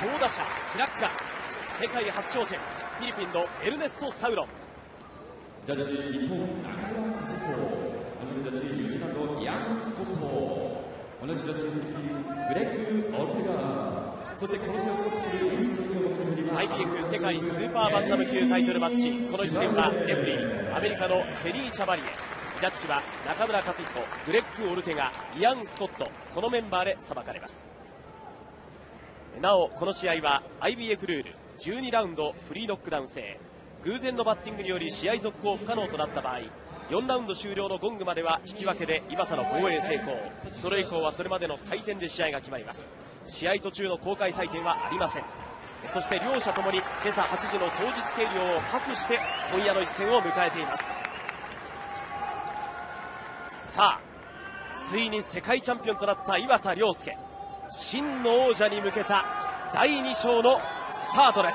強打者スラッガー、世界初挑戦フィリピンのエルネスト・サウロン。 ジャッジ日本中村和彦、同じジャッジニュージーランドイアン・スコット、同じジャッジフィリピングレッグ・オルテガ、そしてこの試合をする IBF 世界スーパーバンタム級タイトルマッチ、この一戦はレフェリーアメリカのケリー・チャバリエ、ジャッジは中村和彦、グレッグ・オルテガ、イアン・スコット、このメンバーで裁かれます。なおこの試合は IBF ルール12ラウンドフリーノックダウン制、偶然のバッティングにより試合続行不可能となった場合、4ラウンド終了のゴングまでは引き分けで岩佐の防衛成功、それ以降はそれまでの採点で試合が決まります。試合途中の公開採点はありません。そして両者ともに今朝8時の当日計量をパスして今夜の一戦を迎えています。さあついに世界チャンピオンとなった岩佐亮介、真の王者に向けた第2章のスタートです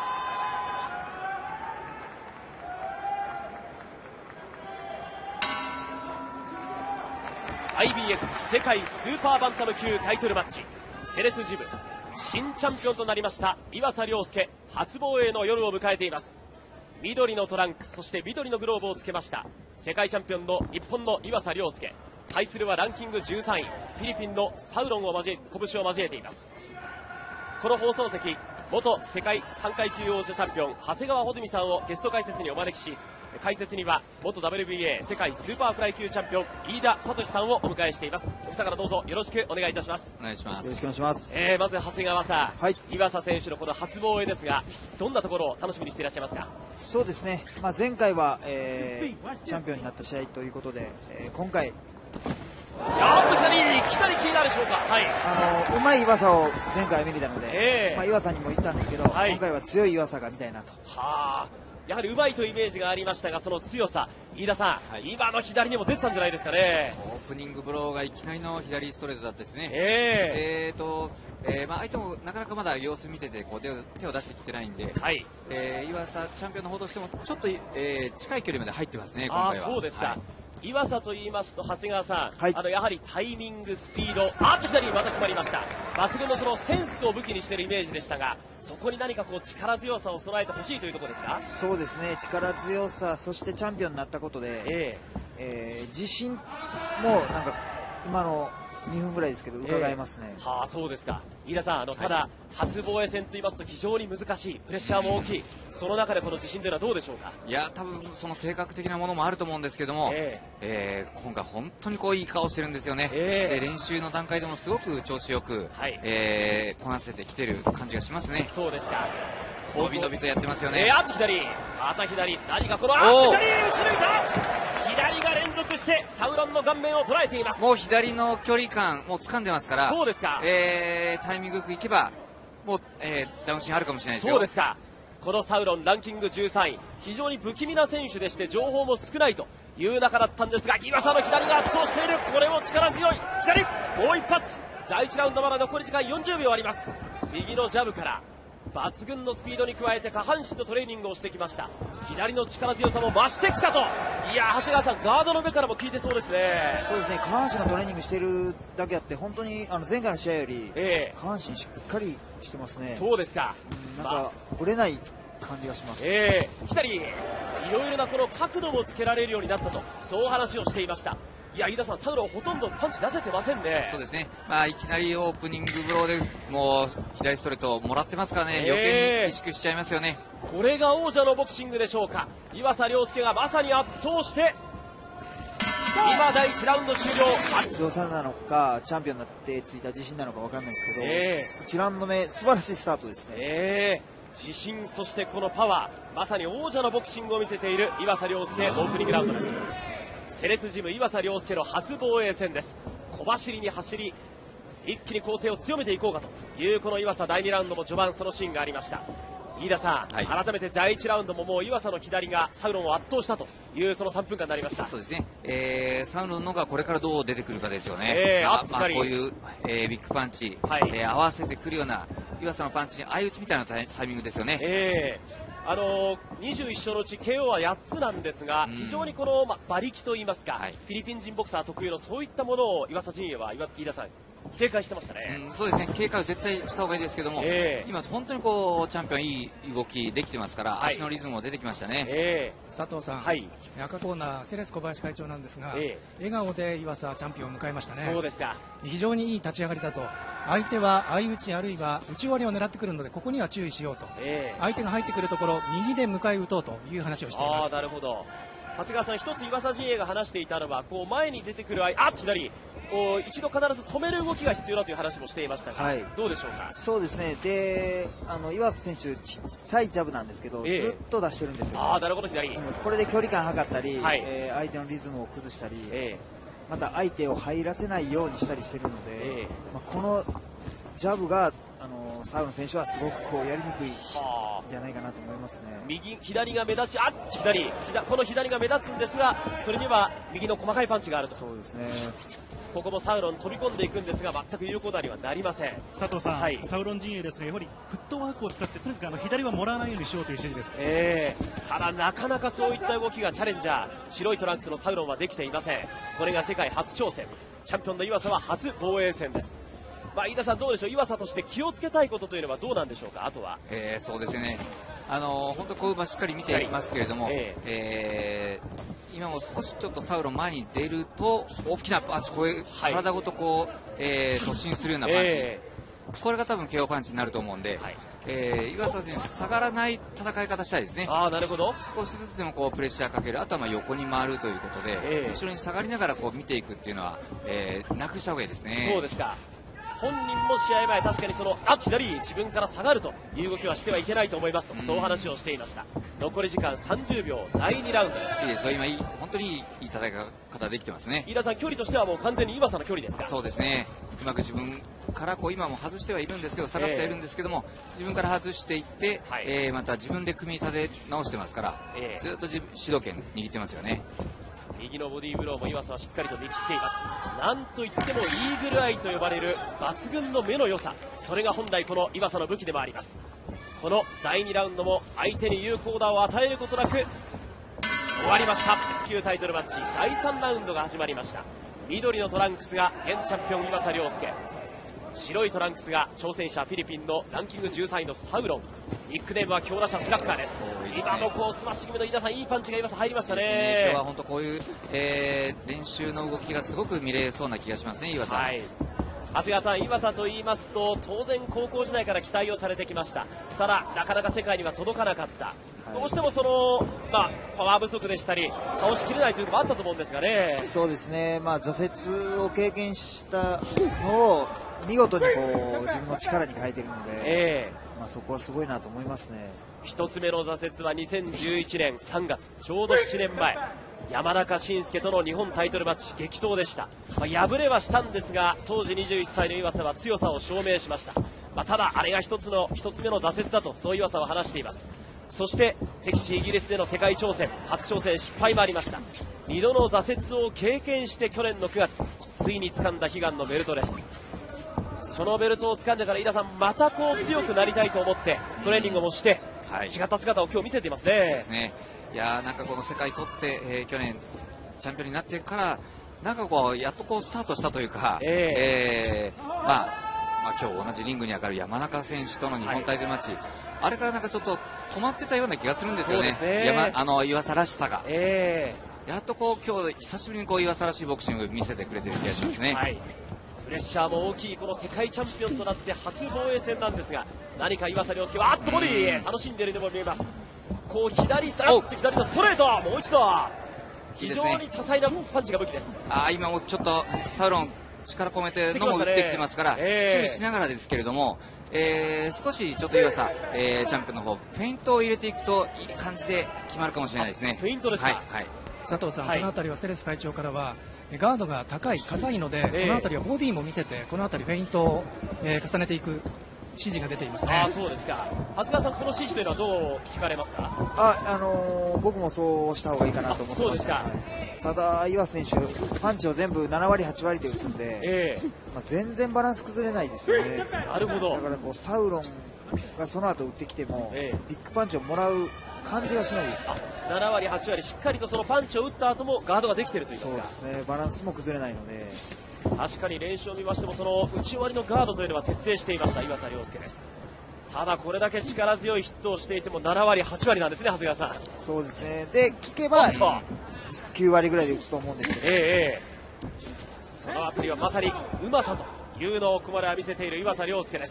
。IBF 世界スーパーバンタム級タイトルマッチ、セレスジム新チャンピオンとなりました岩佐亮介、初防衛の夜を迎えています。緑のトランクス、そして緑のグローブをつけました世界チャンピオンの日本の岩佐亮介、対するはランキング13位フィリピンのサウロンを拳を交えています。この放送席、元世界3階級王者チャンピオン長谷川穂積さんをゲスト解説にお招きし、解説には元 WBA 世界スーパーフライ級チャンピオン飯田聡さんをお迎えしています。お二方どうぞよろしくお願いいたします。 お願いします。 よろしくお願いします。 まず長谷川さん、 はい、 岩佐選手のこの初防衛ですが、どんなところを楽しみにしていらっしゃいますか？ そうですね、前回は、チャンピオンになった試合ということで、今回いきなり気になるでしょうか。はい、 うまい岩佐を前回見れたので、岩佐にも言ったんですけど、 はい、 今回は強い岩佐が見たいなと。 はあ、やはりうまいというイメージがありましたが、その強さ、飯田さん、はい、今の左にも出てたんじゃないですかね。 オープニングブローがいきなりの左ストレートだったですね。相手もなかなかまだ様子見てて手を出してきてないんで、はい、岩佐チャンピオンの方としてもちょっと、近い距離まで入ってますね、今回は。 そうですか。はい、岩佐と言いますと長谷川さん、 はい、 やはりタイミング、スピード、左にまた決まりました。抜群のそのセンスを武器にしているイメージでしたが、そこに何かこう力強さを備えてほしいというところですか？そうですね、 力強さ、そしてチャンピオンになったことで、自信もなんか今の2分ぐらいですけど伺えますね。 そうですか。飯田さん、ただ初防衛戦と言いますと非常に難しい、プレッシャーも大きい、その中でこの自信というのはどうでしょうか？ いや、多分その性格的なものもあると思うんですけども、今回本当にいい顔してるんですよね。で練習の段階でもすごく調子よく、こなせてきてる感じがしますね。 そうですか。 伸び伸びとやってますよね。 左、また左、何かこの左打ち抜いた。左が連続してサウロンの顔面を捉えています。 もう左の距離感もう掴んでますから、 そうですか。 タイミングよくいけばもう、ダウンシーンあるかもしれないですよ。 そうですか。このサウロンランキング13位、非常に不気味な選手でして情報も少ないという中だったんですが、岩佐の左が圧倒している。これも力強い左、もう一発。第1ラウンドまだ残り時間40秒あります。右のジャブから抜群のスピードに加えて下半身のトレーニングをしてきました。左の力強さも増してきたと。いや、長谷川さん、ガードの上からも効いてそうですね。 そうですね、下半身のトレーニングしているだけあって、本当に前回の試合より下半身しっかりしてますね。 そうですか。 なんかぶれない感じがします。 左、いろいろなこの角度もつけられるようになったと、そう話をしていました。いや、飯田さん、サウロンほとんどパンチ出せてませんね。 そうですね、いきなりオープニングブローでもう左ストレートをもらってますからね、余計に意識しちゃいますよね。 これが王者のボクシングでしょうか。岩佐亮介がまさに圧倒して、今第1ラウンド終了。 強さなのかチャンピオンになってついた自信なのか分からないですけど、1ラウンド目素晴らしいスタートですね。 自信、そしてこのパワー、まさに王者のボクシングを見せている岩佐亮介、オープニングラウンドです。セレスジム岩佐亮介の初防衛戦です。小走りに走り、一気に攻勢を強めていこうかというこの岩佐、第2ラウンドも序盤そのシーンがありました。飯田さん、改めて第1ラウンドももう岩佐の左がサウロンを圧倒したというその3分間になりました。 そうですね、サウロンのがこれからどう出てくるかですよね。こういう、ビッグパンチ、合わせてくるような岩佐のパンチに相打ちみたいなタイミングですよね。 21勝のうち KO は8つなんですが、非常にこの馬力といいますか、フィリピン人ボクサー特有のそういったものを岩佐陣営は飯田さん警戒してましたね。 そうですね、警戒は絶対した方がいいですけども、今本当にチャンピオンいい動きできてますから、足のリズムも出てきましたね。 佐藤さん、赤コーナーセレス小林会長なんですが、笑顔で岩佐チャンピオンを迎えましたね。 そうですか。 非常にいい立ち上がりだと。相手は相打ちあるいは打ち終わりを狙ってくるので、ここには注意しようと、相手が入ってくるところ右で迎え撃とうという話をしています。 なるほど。長谷川さん、一つ岩佐陣営が話していたのは、前に出てくる左一度必ず止める動きが必要だという話もしていましたが、どうでしょうか。 そうですね。で、岩佐選手小さいジャブなんですけど、ずっと出してるんですよ。 なるほど。左、 これで距離感測ったり、相手のリズムを崩したり、また相手を入らせないようにしたりしているので、このジャブがサウロン選手はすごくやりにくいんじゃないかなと思いますね。 左が目立ち、この左が目立つんですが、それには右の細かいパンチがあると。 そうですね。 ここもサウロン飛び込んでいくんですが、全く有効打にはなりません。 佐藤さん、サウロン陣営ですが、やはりフットワークを使ってとにかく左はもらわないようにしようという指示です。 ただなかなかそういった動きがチャレンジャー白いトランクスのサウロンはできていません。これが世界初挑戦、チャンピオンの岩佐は初防衛戦です。飯田さん、どうでしょう、岩佐として気をつけたいことというのはどうなんでしょうか。あとは、 そうですね、本当こういう場しっかり見ていますけれども、今も少しちょっとサウロン前に出ると大きなパンチ、体ごと突進するようなパンチ、これが多分 KO パンチになると思うんで、岩佐選手下がらない戦い方したいですね。 なるほど。 少しずつでもプレッシャーかける、あとは横に回るということで、後ろに下がりながら見ていくっていうのは、なくした方がいいですね。 そうですか。本人も試合前、確かに左、自分から下がるという動きはしてはいけないと思いますと、そう話をしていました。残り時間30秒、第2ラウンドです。 いいですよ、今本当にいい戦い方できてますね。 飯田さん、距離としてはもう完全に岩佐の距離ですか。 そうですね、うまく自分から今も外してはいるんですけど、下がってはいるんですけども、自分から外していって、また自分で組み立て直してますから、ずっと主導権握ってますよね。 右のボディーブローも岩佐はしっかりと見切っています。なんといってもイーグルアイと呼ばれる抜群の目の良さ、それが本来この岩佐の武器でもあります。この第2ラウンドも相手に有効打を与えることなく終わりました。旧タイトルマッチ第3ラウンドが始まりました。緑のトランクスが現チャンピオン岩佐亮介、白いトランクスが挑戦者フィリピンのランキング13位のサウロン、ニックネームは強打者スラッガーです。今もスマッシングの飯田さん、いいパンチが今入りましたね。 今日は本当こういう、練習の動きがすごく見れそうな気がしますね、岩佐。 長谷川さん、岩佐と言いますと当然高校時代から期待をされてきました。ただなかなか世界には届かなかった、どうしてもパワー不足でしたり倒しきれないというのもあったと思うんですがね。 そうですね、挫折を経験したのを見事に自分の力に変えているので、そこはすごいなと思いますね。 一つ目の挫折は2011年3月、ちょうど7年前、山中慎介との日本タイトルマッチ激闘でした。敗れはしたんですが、当時21歳の岩佐は強さを証明しました。ただあれが一つ目の挫折だと、そう岩佐は話しています。そして敵地イギリスでの世界挑戦、初挑戦失敗もありました。2度の挫折を経験して去年の9月、ついに掴んだ悲願のベルトです。そのベルトを掴んでから飯田さん、また強くなりたいと思ってトレーニングもして、違った姿を今日見せていますね。 そうですね。いやなんかこの世界取って、去年チャンピオンになってからなんかやっとスタートしたというか、今日同じリングに上がる山中選手との日本タイトルマッチ、あれからなんかちょっと止まってたような気がするんですよね。岩佐らしさが、やっと今日久しぶりに岩佐らしいボクシング見せてくれてる気がしますね。 プレッシャーも大きいこの世界チャンピオンとなって初防衛戦なんですが、何か岩佐亮介はボディ楽しんでいるようにも見えます。左のストレート、もう一度非常に多彩なパンチが武器です。 今もちょっとサウロン力込めてのも打ってきてますから、注意しながらですけれども、少しちょっと岩佐、チャンピオンの方フェイントを入れていくといい感じで決まるかもしれないですね。 フェイントですか。 佐藤さん、そのあたりはセレス会長からはガードが硬いので、このあたりはボディも見せて、このあたりフェイントを、重ねていく指示が出ていますね。 そうですか。長谷川さん、この指示というのはどう聞かれますか。 僕もそうした方がいいかなと思ってます。ただ岩佐選手、パンチを全部7割8割で打つんで、全然バランス崩れないですよね。 なるほど。 だからサウロンがその後打ってきても、ビッグパンチをもらう感じがしないです。 7割8割しっかりとそのパンチを打った後もガードができているといいますか。 そうですね、バランスも崩れないので。 確かに練習を見ましてもその内割りのガードというのは徹底していました岩佐亮介です。ただこれだけ力強いヒットをしていても7割8割なんですね、長谷川さん。 そうですね。で聞けば9割ぐらいで打つと思うんですけど、 そのあたりはまさにうまさというのをここまでは見せている岩佐亮介です。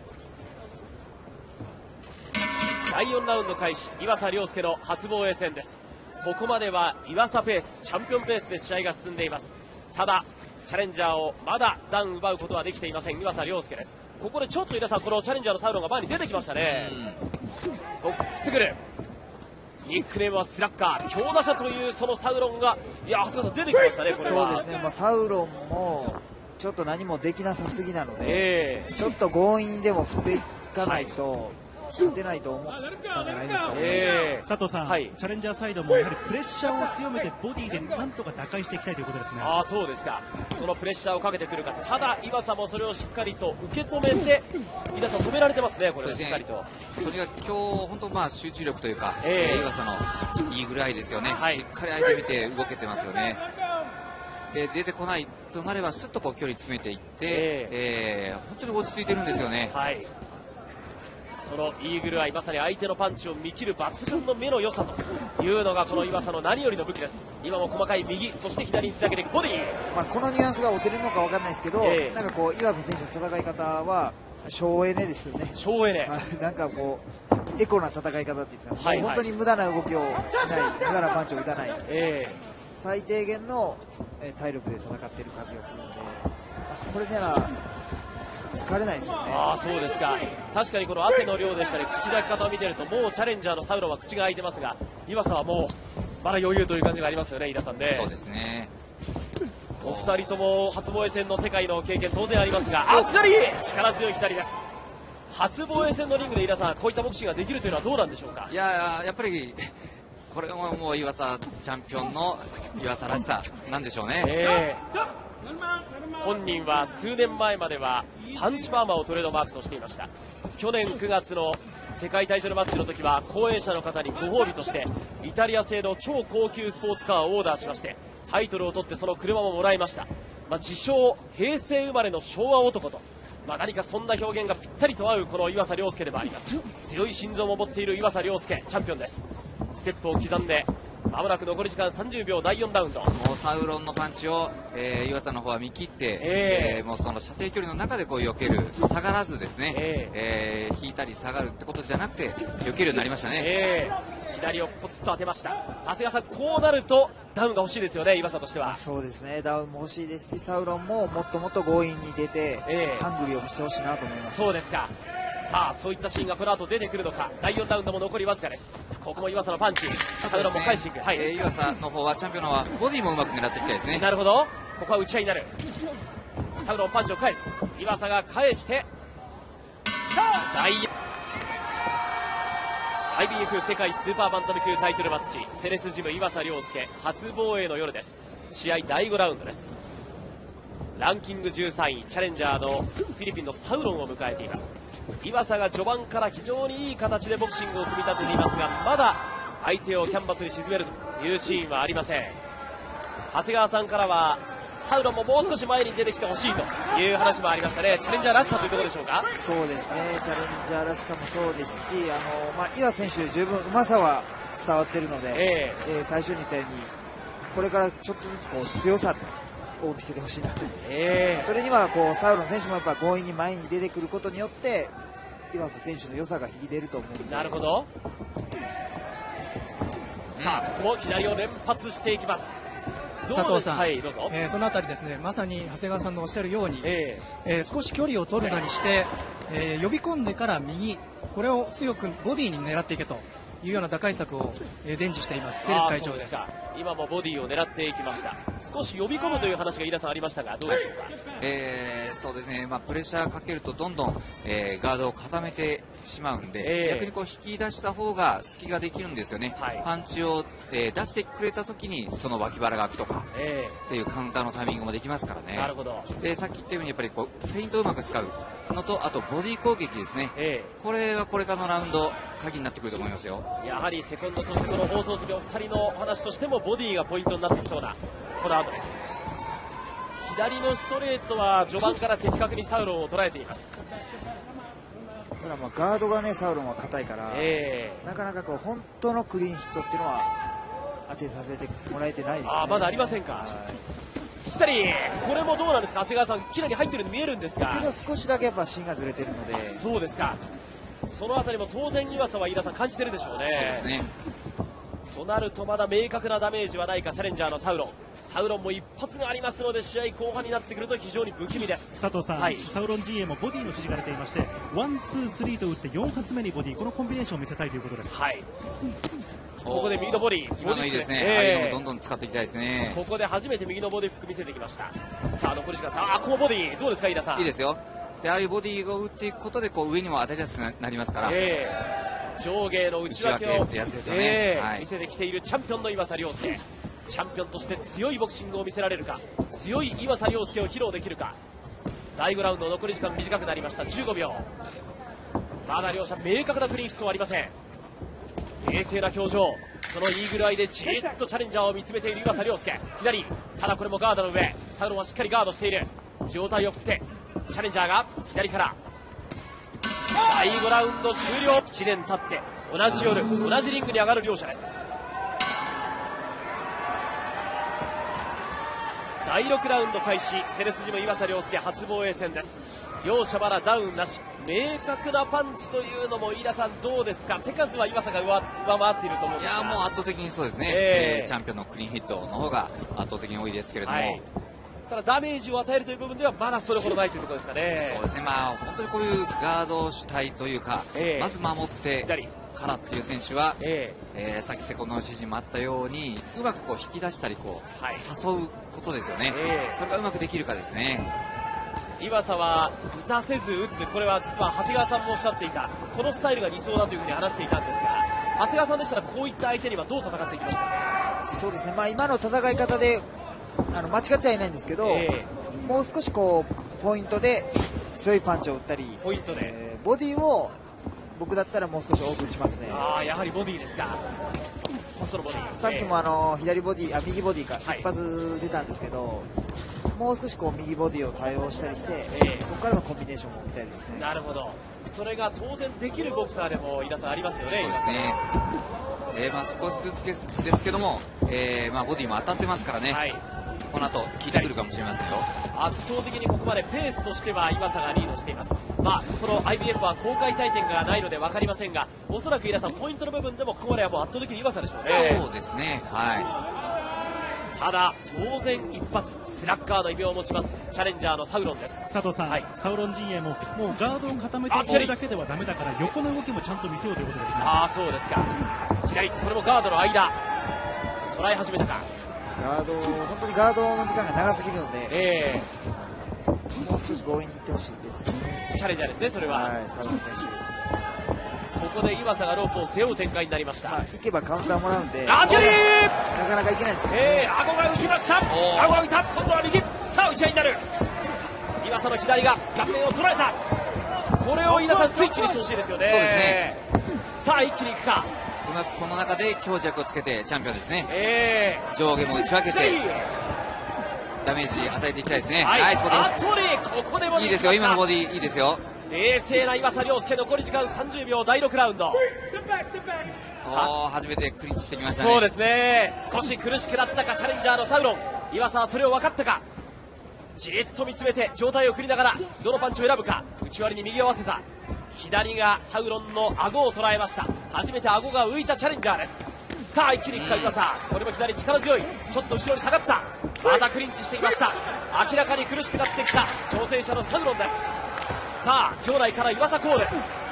第4ラウンド開始、岩佐亮介の初防衛戦です。ここまでは岩佐ペース、チャンピオンペースで試合が進んでいます。ただチャレンジャーをまだダウン奪うことはできていません岩佐亮介です。ここでちょっと皆さんこのチャレンジャーのサウロンが前に出てきましたね。振ってくる、ニックネームはスラッガー、強打者というそのサウロンが、いや長谷川さん出てきましたね。これはそうですね、サウロンもちょっと何もできなさすぎなので、ちょっと強引にでも振っていかないと、出ないと思ったんじゃないですかね。 佐藤さん、チャレンジャーサイドもやはりプレッシャーを強めてボディでなんとか打開していきたいということですね。 そうですか。そのプレッシャーをかけてくるか。ただ岩佐もそれをしっかりと受け止めて、皆さん止められてますね。これはしっかりと。 とにかく今日本当集中力というか、岩佐のいいぐらいですよね。しっかり相手見て動けてますよね。出てこないとなればすっとこう距離詰めていって、本当に落ち着いてるんですよね。 そのイーグルアイ、まさに相手のパンチを見切る抜群の目の良さというのがこの岩佐の何よりの武器です。今も細かい右、そして左につなげていくボディ、 このニュアンスが合ってるのか分からないですけど、なんかこう岩佐選手の戦い方は省エネですよね。 省エネ、 なんかこうエコな戦い方っていうんですか、本当に無駄な動きをしない、無駄なパンチを打たない、最低限の体力で戦っている感じがするので、これなら疲れないですよね。 そうですか。確かにこの汗の量でしたり口抱き方を見てると、もうチャレンジャーのサウロンは口が開いてますが、岩佐はもうまだ余裕という感じがありますよね。稲さんね。 そうですね。 お二人とも初防衛戦の世界の経験当然ありますが、左、力強い左です。初防衛戦のリングで稲さん、こういったボクシングができるというのはどうなんでしょうか。 やっぱりこれももう岩佐チャンピオンの岩佐らしさなんでしょうね。 本人は数年前まではパンチパーマをトレードマークとしていました。去年9月の世界タイトルマッチの時は後援者の方にご褒美としてイタリア製の超高級スポーツカーをオーダーしまして、タイトルを取ってその車ももらいました。自称平成生まれの昭和男と、何かそんな表現がぴったりと合うこの岩佐亮介でもあります。強い心臓も持っている岩佐亮介、チャンピオンです。ステップを刻んでまもなく残り時間30秒、第4ラウンド。 もうサウロンのパンチを、岩佐の方は見切って、もうその射程距離の中でこう避ける、下がらずですね、引いたり下がるってことじゃなくて避けるようになりましたね。 左をポツッと当てました。長谷川さん、こうなるとダウンが欲しいですよね、岩佐としては。 そうですね、ダウンも欲しいですし、サウロンももっともっと強引に出て、ハングリーをしてほしいなと思います。 そうですか。さあ、そういったシーンがこの後出てくるのか。第4ラウンドも残りわずかです。ここも岩佐のパンチ、サウロンも返していく。 岩佐の方はチャンピオンの方はボディもうまく狙っていきたいですね。 なるほど、ここは打ち合いになる。サウロンパンチを返す、岩佐が返して第4 IBF 世界スーパーバンタム級タイトルマッチ、セレスジム岩佐亮介初防衛の夜です。試合第5ラウンドです。ランキング13位、チャレンジャーのフィリピンのサウロンを迎えています。岩佐が序盤から非常にいい形でボクシングを組み立てていますが、まだ相手をキャンバスに沈めるというシーンはありません。長谷川さんからはサウロンももう少し前に出てきてほしいという話もありましたね。チャレンジャーらしさというところでしょうか。 そうですね、チャレンジャーらしさもそうですし、岩選手十分うまさは伝わっているので、最初に言ったようにこれからちょっとずつこう強さを見せてほしいなと、それにはこうサウロン選手もやっぱ強引に前に出てくることによって岩佐選手の良さが引き出ると思うので。 なるほど。さあ、ここも左を連発していきます。 佐藤さん、 どうぞ。 そのあたりですね、まさに長谷川さんのおっしゃるように、少し距離を取るなりして、呼び込んでから右、これを強くボディに狙っていけというような打開策を伝授しています、セレス会長です。 今もボディを狙っていきました。少し呼び込むという話が飯田さんありましたが、どうでしょうか。 そうですね、プレッシャーかけるとどんどん、ガードを固めてしまうんで、逆にこう引き出した方が隙ができるんですよね。パンチを、出してくれた時にその脇腹が空くとか、っていうカウンターのタイミングもできますからね。 なるほど。 で、さっき言ったようにやっぱりこうフェイントをうまく使うのと、あとボディ攻撃ですね、これはこれからのラウンド鍵になってくると思いますよ。 やはりセコンド、そしてこの放送席お二人の話としてもボディがポイントになってきそうなこの後です。 左のストレートは序盤から的確にサウロンを捉えています。 ただガードがね、サウロンは硬いから、なかなか本当のクリーンヒットっていうのは当てさせてもらえてないですね。 まだありませんか。来たり、これもどうなんですか、長谷川さん、きれいに入ってるように見えるんですが、 けど少しだけやっぱ芯がずれてるので。 そうですか。そのあたりも当然岩佐は飯田さん感じてるでしょうね。 そうですね。 となるとまだ明確なダメージはないか、チャレンジャーのサウロン。サウロンも一発がありますので、試合後半になってくると非常に不気味です。佐藤さん、サウロン陣営もボディの指示が出ていまして、1、2、3と打って4発目にボディ、このコンビネーションを見せたいということです。 ここで右のボディ、 今のいいですね。どんどん使っていきたいですね。 ここで初めて右のボディフック見せてきました。さあ残り時間、このボディどうですか、飯田さん。 いいですよ。で、ああいうボディを打っていくことで上にも当たりやすくなりますから、 上下の内訳をってやつですよね。 見せてきているチャンピオンの岩佐亮介。チャンピオンとして強いボクシングを見せられるか、強い岩佐亮介を披露できるか。第5ラウンド残り時間短くなりました。15秒。まだ両者明確なクリーンヒットはありません。冷静な表情、そのイーグルアイでじーっとチャレンジャーを見つめている岩佐亮介。左、ただこれもガードの上、サウロンはしっかりガードしている。上体を振ってチャレンジャーが左から。第5ラウンド終了。1年経って同じ夜同じリングに上がる両者です。第6ラウンド開始、セレスジム岩佐亮介初防衛戦です。両者まだダウンなし、明確なパンチというのも飯田さんどうですか。手数は岩佐が上回っていると思うんですが。 いや、もう圧倒的にそうですね。チャンピオンのクリーンヒットの方が圧倒的に多いですけれども、 ただダメージを与えるという部分ではまだそれほどないというところですかね。 そうですね。本当にこういうガード主体というか、まず守ってからっていう選手は、さっきセコンドの指示もあったように、うまく引き出したり誘うことですよね。それがうまくできるかですね。 岩佐は打たせず打つ、これは実は長谷川さんもおっしゃっていたこのスタイルが理想だというふうに話していたんですが、長谷川さんでしたらこういった相手にはどう戦っていきますか。 そうですね、今の戦い方で間違ってはいないんですけど、もう少しポイントで強いパンチを打ったり、 ポイントで、 ボディを僕だったらもう少し多く打ちますね。 やはりボディですか。細のボディ、 さっきも左ボディ、右ボディか、一発出たんですけど、もう少し右ボディを対応したりして、そこからのコンビネーションも見たいですね。 なるほど、それが当然できるボクサーでも飯田さんありますよね。 そうですね。少しずつですけども、ボディも当たってますからね。この後効いてくるかもしれませんよ。 圧倒的にここまでペースとしては岩佐がリードしています。この IBF は公開採点がないので分かりませんが、おそらく飯田さんポイントの部分でもここまではもう圧倒的に岩佐でしょうね。 そうですね。 ただ当然一発スラッガーの異名を持ちますチャレンジャーのサウロンです。 佐藤さん、サウロン陣営ももうガードを固めているだけではダメだから横の動きもちゃんと見せようということですね。 そうですか。左、これもガードの間捉え始めたか。 本当にガードの時間が長すぎるので、もう少し強引にいってほしいですね。 チャレンジャーですね、それは。 サウロン選手、 ここで岩佐がロープを背負う展開になりました。 行けばカウンターもらうんで、 なかなかいけないですね。 顎が浮きました。顎が浮いた。今度は右。さあ打ち合いになる。岩佐の左が顔面を捉えた。これを飯田さんスイッチにしてほしいですよね。 そうですね。 さあ一気にいくか。 うまくこの中で強弱をつけてチャンピオンですね。上下も打ち分けてダメージ与えていきたいですね。 ここでもいいですよ。今のボディいいですよ。 冷静な岩佐亮介。残り時間30秒。第6ラウンド。 初めてクリンチしてきましたね。 そうですね。少し苦しくなったかチャレンジャーのサウロン。岩佐はそれを分かったか。じっと見つめて上体を振りながらどのパンチを選ぶか。内割りに右を合わせた。左がサウロンの顎を捉えました。初めて顎が浮いたチャレンジャーです。さあ一気にいくか岩佐。これも左力強い。ちょっと後ろに下がった。またクリンチしていました。明らかに苦しくなってきた挑戦者のサウロンです。さあ場内から岩佐コール。こ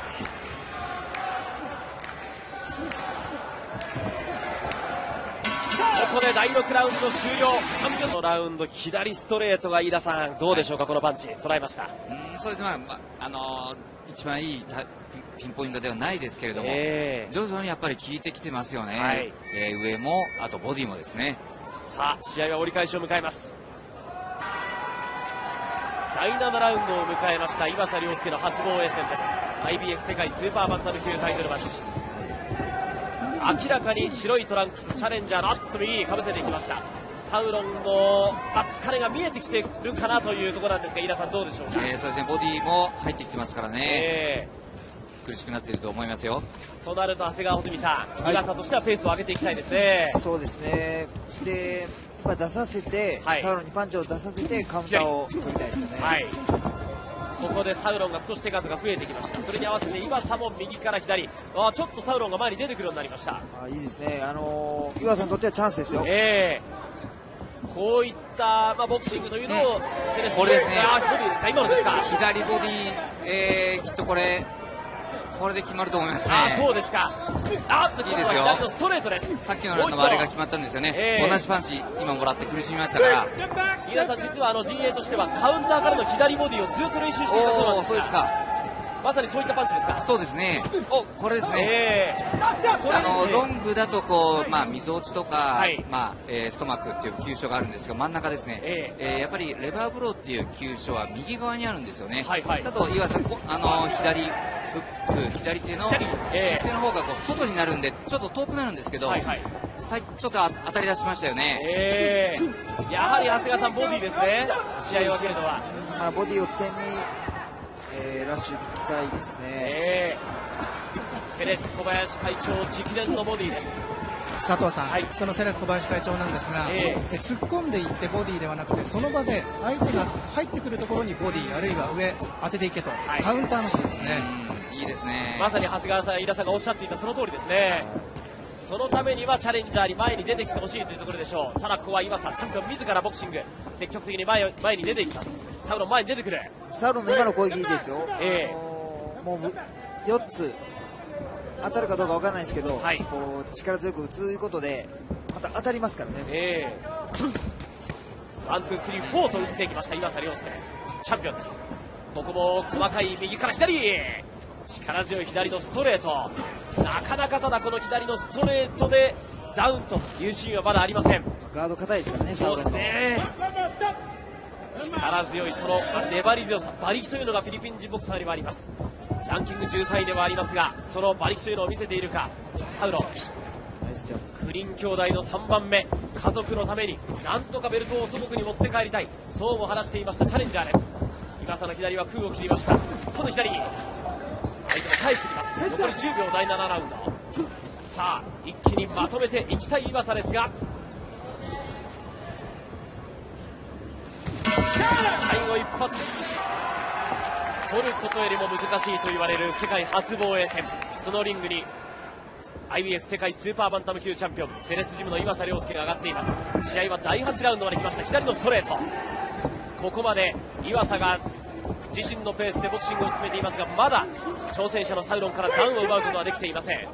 こで第6ラウンド終了。チャンピオンのラウンド、左ストレートが飯田さんどうでしょうか。このパンチ捉えました。 そうですね。一番いいピンポイントではないですけれども、徐々にやっぱり効いてきてますよね。上もあとボディもですね。 さあ試合は折り返しを迎えます。第7ラウンドを迎えました岩佐亮介の初防衛戦です。 IBF 世界スーパーバンタム級タイトルマッチ。明らかに白いトランクスチャレンジャーの右にかぶせていきました。 サウロンの、疲れが見えてきているかなというところなんですが、飯田さんどうでしょうか。 そうですね、ボディも入ってきてますからね、苦しくなっていると思いますよ。 となると長谷川穂積さん、岩佐としてはペースを上げていきたいですね。 そうですね。で、出させて、サウロンにパンチを出させてカウンターを取りたいですよね。 ここでサウロンが少し手数が増えてきました。それに合わせて岩佐も右から左、ちょっとサウロンが前に出てくるようになりました。 いいですね。岩佐にとってはチャンスですよ。 こういった、ボクシングというのを、 これですね。 ボディですか、今のですか。 左ボディ、きっとこれで決まると思いますね。 そうですか。いいですよ。左のストレートです。 さっきのラウンドもあれが決まったんですよね。同じパンチ今もらって苦しみましたから。 飯田さん、実は陣営としてはカウンターからの左ボディをずっと練習していたそうなんですが。 そうですか。 まさにそういったパンチですか。 そうですね。これですね。ロングだとみぞおちとか、ストマックっていう急所があるんですが、真ん中ですね。やっぱりレバーブローっていう急所は右側にあるんですよね。だと岩佐さん、左フック、左手の方が外になるんでちょっと遠くなるんですけど、ちょっと当たり出しましたよね。 やはり長谷川さんボディですね。試合を分けるのは、 ボディを起点にラッシュ引きたいですね。 セレス小林会長直伝のボディです。 佐藤さん、そのセレス小林会長なんですが、突っ込んでいってボディではなくて、その場で相手が入ってくるところにボディあるいは上当てていけと、カウンターの指示ですね。 いいですね。 まさに長谷川さん、飯田さんがおっしゃっていたその通りですね。そのためにはチャレンジャーに前に出てきてほしいというところでしょう。ただここは岩佐チャンピオン自らボクシング積極的に前に出ていきます。サウロン前に出てくる。 サウロンの今の攻撃いいですよ。もう4つ当たるかどうかわからないですけど、こう力強く打つことでまた当たりますからね。 1、2、3、4と打っていきました岩佐亮介です。チャンピオンです。ここも細かい右から左、力強い左のストレート。なかなかただこの左のストレートでダウンというシーンはまだありません。 ガード硬いですからね。 そうですね。力強いその粘り強さ、馬力というのがフィリピン人ボクサーにはあります。ランキング13位ではありますが、その馬力というのを見せているかサウロン。クリン兄弟の3番目、家族のためになんとかベルトを祖国に持って帰りたい、そうも話していましたチャレンジャーです。岩佐の左は空を切りました。この左、相手も返してきます。残り10秒第7ラウンド。さあ一気にまとめていきたい岩佐ですが、最後一発取ることよりも難しいと言われる世界初防衛戦、そのリングに IBF 世界スーパーバンタム級チャンピオンセレスジムの岩佐亮介が上がっています。試合は第8ラウンドまで来ました。左のストレート、ここまで岩佐が自身のペースでボクシングを進めていますが、まだ挑戦者のサウロンからダウンを奪うことはできていません。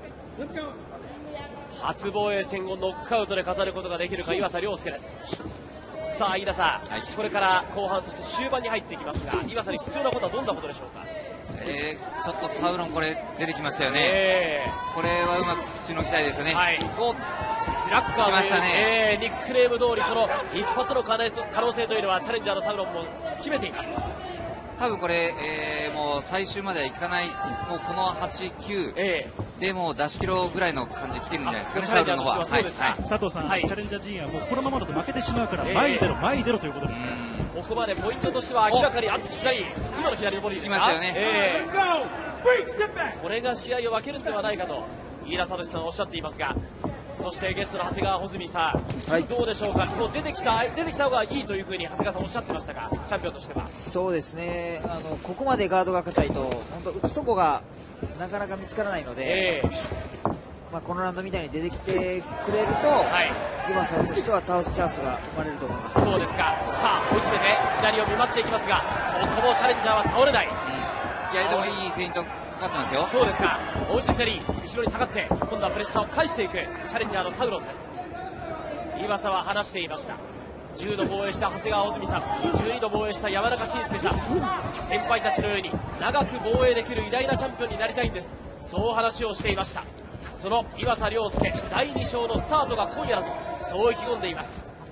初防衛戦をノックアウトで飾ることができるか岩佐亮介です。さあ飯田さん、これから後半そして終盤に入っていきますが、岩佐に必要なことはどんなことでしょうか。 ちょっとサウロンこれ出てきましたよね。これはうまくしのぎたいですよね。スラッガー来ましたね。 ニックネーム通りこの一発の可能性というのはチャレンジャーのサウロンも秘めています。 多分これ、もう最終まではいかない、もうこの8、9、でもう出し切ろうぐらいの感じで来てるんじゃないですかね、サウロンの方は。 佐藤さん、チャレンジャー陣営はもうこのままだと負けてしまうから前に出ろ、前に出ろということですね。 ここまでポイントとしては明らかに今の左のボディですか。 来ましたよね。 これが試合を分けるんではないかと飯田聡さんはおっしゃっていますが、そしてゲストの長谷川穂積さん、どうでしょうか。こう出てきた方がいいというふうに長谷川さんおっしゃってましたが、チャンピオンとしては。 そうですね、ここまでガードが硬いと本当打つとこがなかなか見つからないので、このラウンドみたいに出てきてくれると、岩佐としては倒すチャンスが生まれると思います。 そうですか。さあ追い詰めて左を見舞っていきますが、ここもチャレンジャーは倒れない。 いやでもいいフェイントかかってますよ。 そうですか。もう一度左後ろに下がって今度はプレッシャーを返していくチャレンジャーのサウロンです。岩佐は話していました。10度防衛した長谷川穂積さん、12度防衛した山中伸介さん、先輩たちのように長く防衛できる偉大なチャンピオンになりたいんです、そう話をしていました。その岩佐亮介第2章のスタートが今夜だとそう意気込んでいます。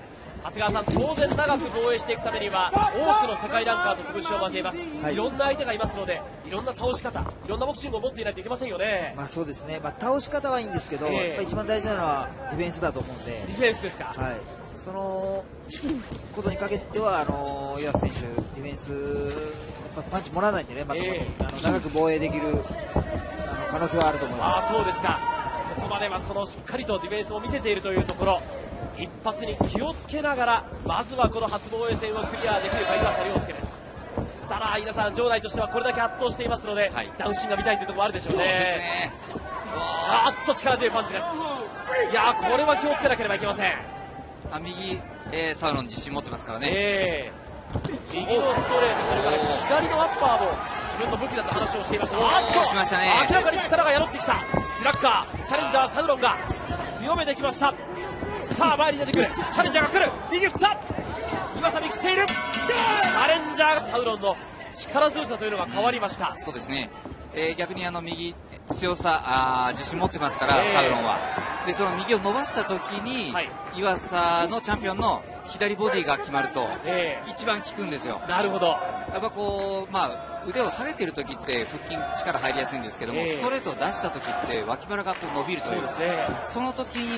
長谷川さん、当然長く防衛していくためには多くの世界ランカーと拳を交えます、いろんな相手がいますので、いろんな倒し方、いろんなボクシングを持っていないといけませんよね。 そうですね、倒し方はいいんですけど、やっぱり一番大事なのはディフェンスだと思うんで。 ディフェンスですか。 はい、そのことにかけては岩瀬選手、ディフェンス、パンチもらわないんでね、長く防衛できる可能性はあると思います。 そうですか。ここまではしっかりとディフェンスを見せているというところ、一発に気をつけながらまずはこの初防衛戦をクリアできるか岩佐亮介です。ただ皆さん、場内としてはこれだけ圧倒していますので、ダウンシーンが見たいというところもあるでしょうね。力強いパンチです。いやこれは気をつけなければいけません。 右、サウロン自信持ってますからね。 右のストレート、それから左のアッパーも自分の武器だと話をしていました。 来ましたね。 明らかに力が宿ってきたスラッガー、チャレンジャーサウロンが強めてきました。さあ前に出てくる、チャレンジャーが来る、右振った、今さ見切っている、チャレンジャー、サウロンの力強さというのが変わりました。 そうですね、逆に右強さ自信持ってますから、サウロンは。でその右を伸ばした時に、岩佐のチャンピオンの左ボディが決まると、一番効くんですよ。 なるほど。 やっぱ腕を下げている時って腹筋力入りやすいんですけども、ストレートを出した時って脇腹が伸びるという、その時に、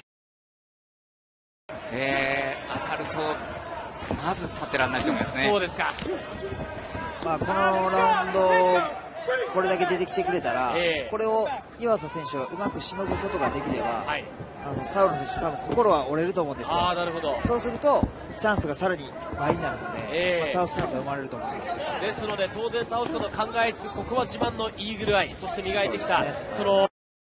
当たるとまず立てられないと思いますね。 そうですか。 このラウンドこれだけ出てきてくれたら、これを岩佐選手がうまくしのぐことができれば、サウロン選手多分心は折れると思うんですよ。 なるほど。 そうするとチャンスがさらに倍になるので、倒すチャンスが生まれると思います。 ですので当然倒すことを考えつつ、ここは自慢のイーグルアイ、そして磨いてきた、その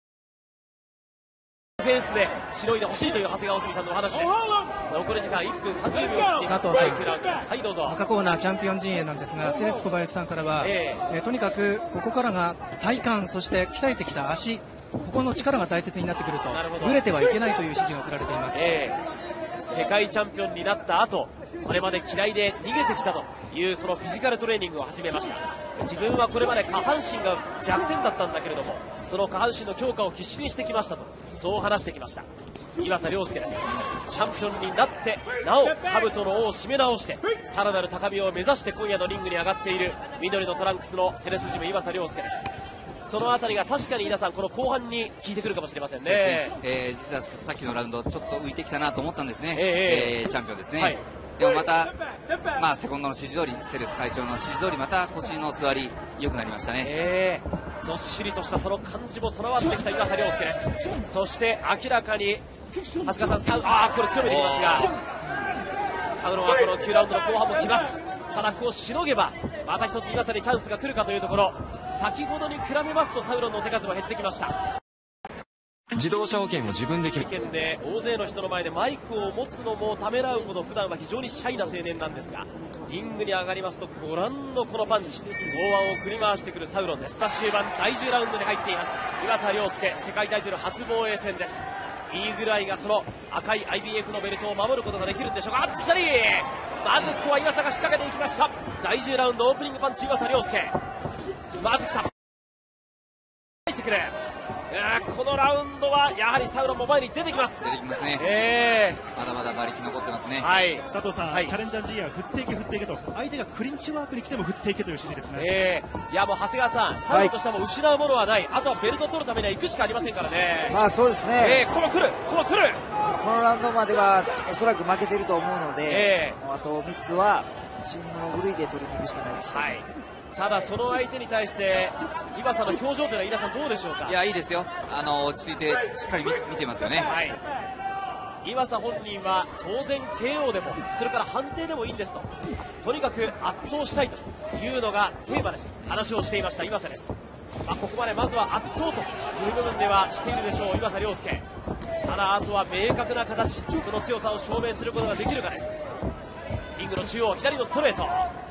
ディフェンスでしのいでほしいという長谷川澄さんのお話です。残り時間1分30秒を切っています。 佐藤さん、 どうぞ。 赤コーナーチャンピオン陣営なんですが、セレス小林さんからは、とにかくここからが体幹、そして鍛えてきた足、ここの力が大切になってくると、ぶれてはいけないという指示が送られています。 世界チャンピオンになった後、これまで嫌いで逃げてきたというそのフィジカルトレーニングを始めました。自分はこれまで下半身が弱点だったんだけれども、その下半身の強化を必死にしてきましたと、そう話してきました岩佐亮介です。チャンピオンになってなお兜の尾を締め直して、さらなる高みを目指して今夜のリングに上がっている緑のトランクスのセレスジム岩佐亮介です。そのあたりが確かに皆さんこの後半に効いてくるかもしれませんね。 実はさっきのラウンドちょっと浮いてきたなと思ったんですね、チャンピオンですね、でもまた、セコンドの指示通り、セレス会長の指示通り、また腰の座り良くなりましたね。 どっしりとしたその感じも備わってきた岩佐亮介です。そして明らかに長谷川さん、これ強めてきますが、サウロンはこの9ラウンドの後半も来ます。ただこうしのげばまた一つ岩佐にチャンスが来るかというところ、先ほどに比べますとサウロンの手数も減ってきました。 自動車保険を自分で決めで大勢の人の前でマイクを持つのもためらうほど普段は非常にシャイな青年なんですが、リングに上がりますとご覧のこのパンチ、剛腕を振り回してくるサウロンです。さあ終盤第10ラウンドに入っています。岩佐亮介世界タイトル初防衛戦です。イーグルアイがその赤い IBF のベルトを守ることができるんでしょうか。左まずここは岩佐が仕掛けていきました。第10ラウンドオープニングパンチ岩佐亮介、まず来たしてくる。このラウンドはやはりサウロンも前に出てきます。 出てきますね。まだまだ馬力残ってますね。 佐藤さん、チャレンジャー G は振っていけ振っていけと、相手がクリンチワークに来ても振っていけという指示ですね。 いやもう長谷川さん、サウロンとしても失うものはない、あとはベルトを取るためには行くしかありませんからね。 そうですね。 この来るこのラウンドまではおそらく負けていると思うので、あと3つはチームの部類で取りに行くしかないです。 ただその相手に対して岩佐の表情というのは飯田さんどうでしょうか。 いやいいですよ、落ち着いてしっかり見てますよね。 岩佐本人は当然 KO でもそれから判定でもいいんですと、とにかく圧倒したいというのがテーマです。話をしていました岩佐です。ここまでまずは圧倒という部分ではしているでしょう岩佐亮介。ただあとは明確な形、その強さを証明することができるかです。リングの中央左のストレート、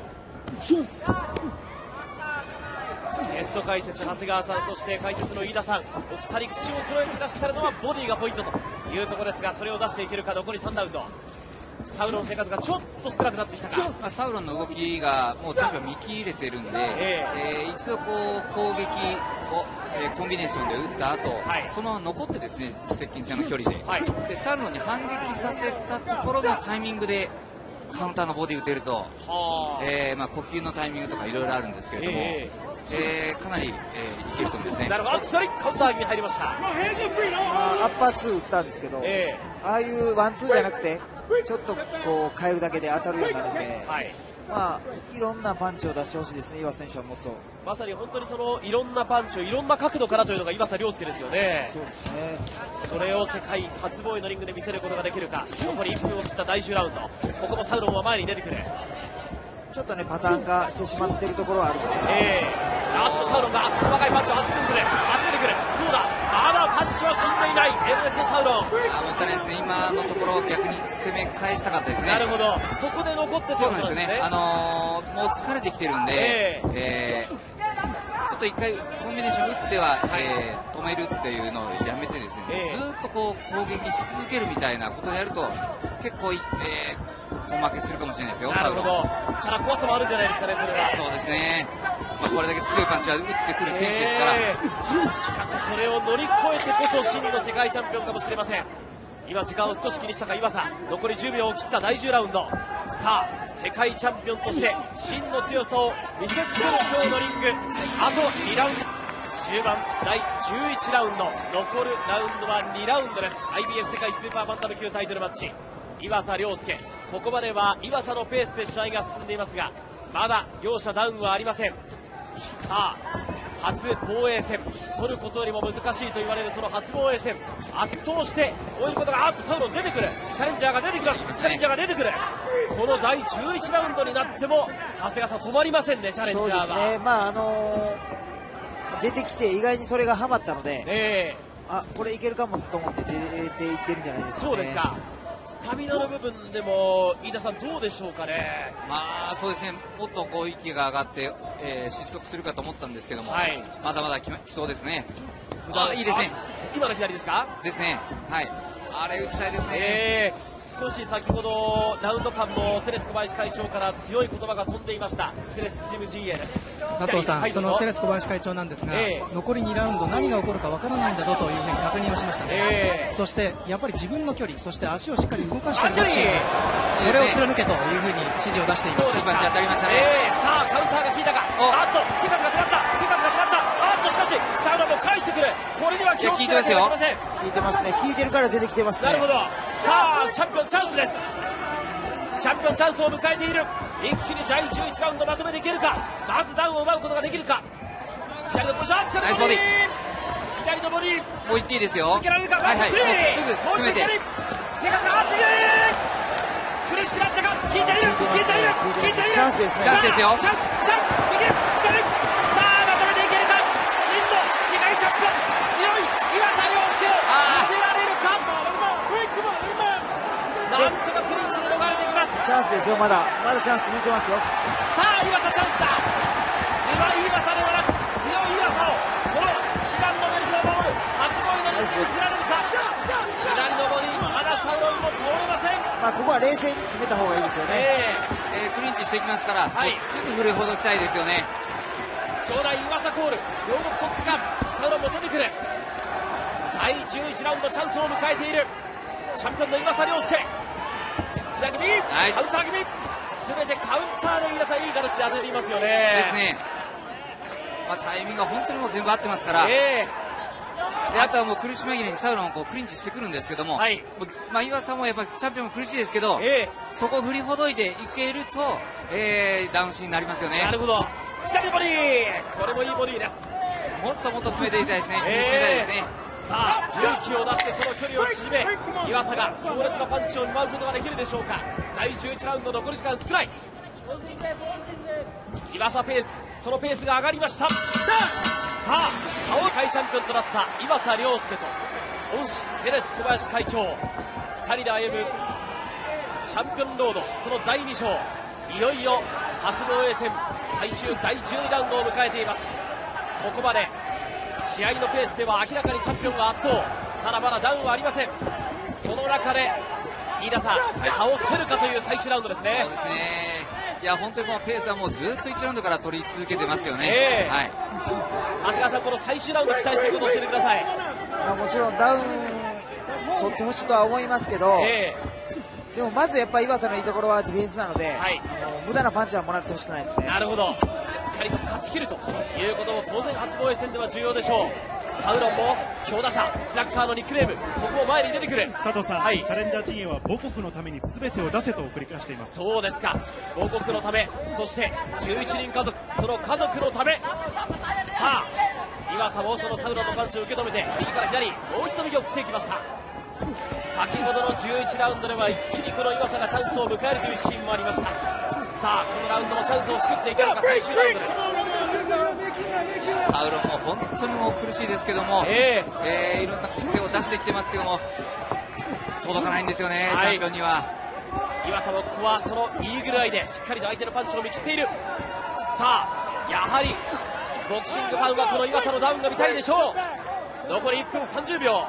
ゲスト解説長谷川さん、そして解説の飯田さん、お二人口を揃えて出したのはボディがポイントというところですが、それを出していけるか。残り3ラウンド、サウロンの手数がちょっと少なくなってきたか。 サウロンの動きがもうチャンピオン見切れてるんで、一度こう攻撃コンビネーションで打った後、そのまま残ってですね、接近戦の距離で、でサルロンに反撃させたところのタイミングでカウンターのボディ打てると、呼吸のタイミングとかいろいろあるんですけれども、かなり、いけると思いますね。 なるほど、カウンターに入りました。 アッパー2打ったんですけど、ああいうワンツーじゃなくてちょっとこう変えるだけで当たるようになるので、いろんなパンチを出してほしいですね、岩瀬選手はもっと。 まさに本当にそのいろんなパンチをいろんな角度からというのが岩佐亮介ですよね。 そうですね。 それを世界初防衛のリングで見せることができるか。残り1分を切った第10ラウンド、ここもサウロンは前に出てくる。 ちょっとねパターン化してしまっているところはあるので、 サウロンが細かいパンチを集めてくる。どうだ、まだパンチは死んでいないエルネットサウロン。 もったいないですね、今のところ逆に攻め返したかったですね。 なるほど、そこで残ってそうなんですよね。もう疲れてきてるんで、ちょっと一回コンビネーション打っては、止めるっていうのをやめてですね、ずっとこう攻撃し続けるみたいなことをやると結構、負けするかもしれないですよ。 なるほど、ただ怖さもあるんじゃないですかね、それは。 そうですね、これだけ強いパンチは打ってくる選手ですから、 しかしそれを乗り越えてこそ真の世界チャンピオンかもしれません。今時間を少し気にしたか岩佐、残り10秒を切った第10ラウンド。さあ世界チャンピオンとして真の強さを見せつける今日のリング。あと2ラウンド、終盤第11ラウンド、残るラウンドは2ラウンドです。 IBF 世界スーパーバンタム級タイトルマッチ、岩佐亮介、ここまでは岩佐のペースで試合が進んでいますが、まだ両者ダウンはありません。さあ初防衛戦、取ることよりも難しいと言われるその初防衛戦、圧倒して追えることが、サウロン出てくる、チャレンジャーが出てきます、チャレンジャーが出てくる。この第11ラウンドになっても長谷川さん止まりませんね、チャレンジャーは。 そうですね、出てきて意外にそれがはまったので、これいけるかもと思って出ていってるんじゃないですかね。 そうですか。スタミナの部分でも飯田さんどうでしょうかね。 そうですね、もっとこう息が上がって、失速するかと思ったんですけども、まだまだ来そうですね。いいですね、 今の左ですか。 ですね、あれ打ちたいですね。 少し先ほどラウンド間もセレス小林会長から強い言葉が飛んでいました。セレスジム陣営です。 佐藤さん、そのセレス小林会長なんですが、残り2ラウンド何が起こるかわからないんだぞというふうに確認をしましたね。そしてやっぱり自分の距離、そして足をしっかり動かしているボクシング、これを貫けというふうに指示を出しています。 いいパンチ当たりましたね。 さあカウンターが効いたか、手数が決まった、しかしサウロンも返してくる。これには気をつけなければいけません。 効いてますね、効いてるから出てきてますね。 なるほど、さあチャンピオンチャンスです。チャンピオンチャンスを迎えている。一気に第11ラウンドまとめていけるか。まずダウンを奪うことができるか。左のポジション、左のボディ、 もう行っていいですよ。 受けられるか、 すぐ詰めて、 手がかかっている。苦しくなったか、効いている、 チャンスですね、 チャンスですよ。 チャンス、右、左、さあまとめていけるか。真の世界チャンピオン、強い岩佐亮介を見せられるか。なんとかクリンチで逃れてきます。 チャンスですよ、まだチャンス続いてますよ。 さあ岩佐チャンスだ。岩佐ではなく強い岩佐を、この悲願のベルトを守る初防衛のリングに見せられるか。左のボディ、まだサウロンも通れません。 ここは冷静に進めた方がいいですよね。 クリンチしていきますから、すぐ振るほどきたいですよね。 将来岩佐コール、両国トップ間、サウロンも出てくる。第11ラウンドチャンスを迎えているチャンピオンの岩佐亮介。左気味、カウンター気味、全てカウンターの皆さんいい形で当てていますよね。 ですね、タイミングが本当にもう全部合ってますから、であとはもう苦し紛れにサウロンをこうクリンチしてくるんですけども、岩佐もやっぱりチャンピオンも苦しいですけど、そこを振りほどいていけると、ダウンシーンになりますよね。 なるほど、左ボディ、これもいいボディです。 もっともっと詰めていきたいですね、苦しめたいですね。 さあ勇気を出してその距離を縮め、岩佐が強烈なパンチを奪うことができるでしょうか。第11ラウンド残り時間少ない。岩佐ペース、そのペースが上がりました。さあ世界チャンピオンとなった岩佐亮介と恩師セレス小林会長、2人で歩むチャンピオンロード、その第2章、いよいよ初防衛戦最終第12ラウンドを迎えています。ここまで試合のペースでは明らかにチャンピオンが圧倒、ただまだダウンはありません。その中で飯田さん、倒せるかという最終ラウンドですね。 そうですね、 いや、本当にこのペースはもうずっと1ラウンドから取り続けてますよね。はい。 長谷川さん、この最終ラウンド期待することを教えてください。 もちろんダウン取ってほしいとは思いますけど、でもまずやっぱり岩佐のいいところはディフェンスなので、無駄なパンチはもらってほしくないですね。 なるほど。しっかりと勝ち切るということも当然初防衛戦では重要でしょう。サウロンも強打者、スラッガーのニックネーム、ここも前に出てくる。 佐藤さん、チャレンジャー陣営は母国のために全てを出せと繰り返しています。 そうですか。母国のため、そして11人家族、その家族のため。さあ、岩佐もそのサウロンのパンチを受け止めて、右から左、もう一度右を振っていきました。先ほどの11ラウンドでは一気にこの岩佐がチャンスを迎えるというシーンもありました。さあ、このラウンドもチャンスを作っていけるか、最終ラウンドです。 サウロンも本当にもう苦しいですけども、いろんな手を出してきてますけども、届かないんですよね、チャンピオンには。 岩佐もここはそのイーグルアイでしっかりと相手のパンチを見切っている。さあ、やはりボクシングファンはこの岩佐のダウンが見たいでしょう。残り1分30秒。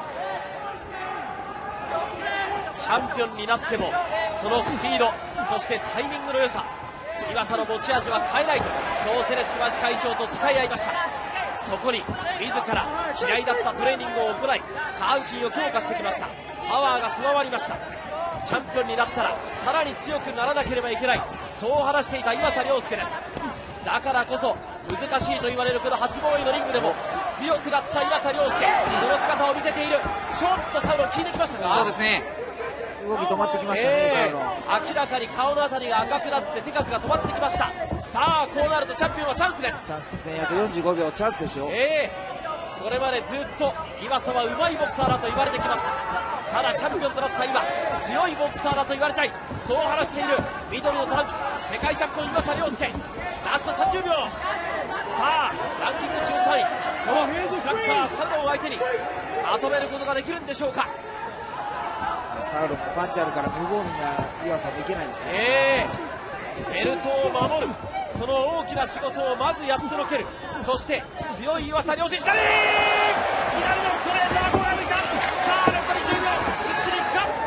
チャンピオンになってもそのスピード、そしてタイミングの良さ、岩佐の持ち味は変えないと、そうセレスクマシ会長と誓い合いました。そこに自ら嫌いだったトレーニングを行い、下半身を強化してきました。パワーが備わりました。チャンピオンになったらさらに強くならなければいけない、そう話していた岩佐亮介です。だからこそ難しいと言われるこの初防衛のリングでも強くなった岩佐亮介、その姿を見せている。ちょっとサウロン効いてきましたか。 そうですね、 動き止まってきましたね、サウロン。 明らかに顔のあたりが赤くなって手数が止まってきました。さあ、こうなるとチャンピオンはチャンスです。 チャンスですね。あと45秒チャンスですよ。 これまでずっと岩佐はうまいボクサーだと言われてきました。ただチャンピオンとなった今、強いボクサーだと言われたい、そう話している緑のトランクス、世界チャンピオン岩佐亮介。ラスト30秒。さあ、ランキング13位、このスラッガーサウロンを相手にまとめることができるんでしょうか。 サウロンパンチあるから無防備な岩佐もいけないですね。 ベルトを守る、その大きな仕事をまずやってのける。そして強い岩佐亮介、左のストレートはゴール抜いた。さあ、残り10秒、一気に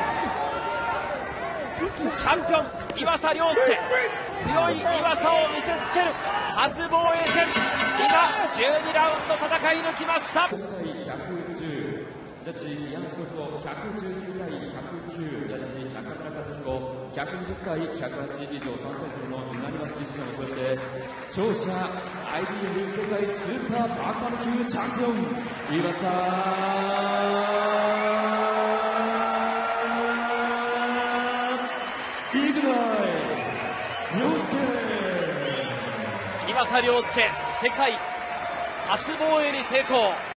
いくか。チャンピオン岩佐亮介、強い岩佐を見せつける初防衛戦、今12ラウンド戦い抜きました。 ジャッジイアン・スコット119対109、ジャッジ中村和彦120対108、以上3対0のユナニマスディシジョン。そして勝者 IBF 世界スーパーバンタム級チャンピオン岩佐イーグルアイ亮介。 岩佐亮介、世界初防衛に成功。